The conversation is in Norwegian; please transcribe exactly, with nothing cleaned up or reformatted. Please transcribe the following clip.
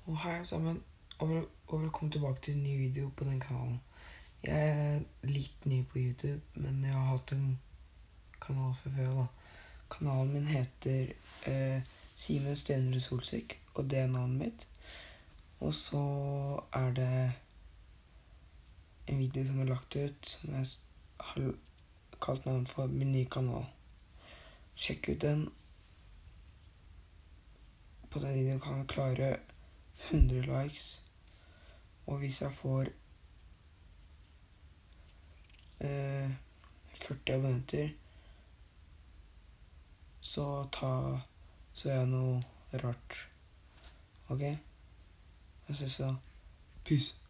Og hei alle sammen, og, vel og velkommen tilbake til en ny video på den kanalen. Jeg er litt ny på YouTube, men jeg har hatt en kanal fra før da. Kanalen min heter eh, Simen Stenerud Solsik, og det er navnet mitt. Og så er det en video som er lagt ut, som jeg har kalt navn for min nye kanal. Sjekk ut den. På den videoen kan jeg klare hundre likes, og hvis jeg får eh, førti abonnenter, så ta så er jeg noe rart. Ok? Jeg synes så. Peace.